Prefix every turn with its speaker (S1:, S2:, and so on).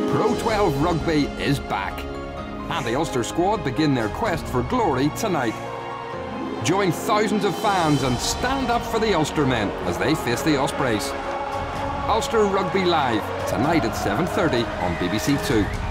S1: Pro 12 rugby is back, and the Ulster squad begin their quest for glory tonight. Join thousands of fans and stand up for the Ulster men as they face the Ospreys. Ulster Rugby Live, tonight at 7:30 on BBC Two.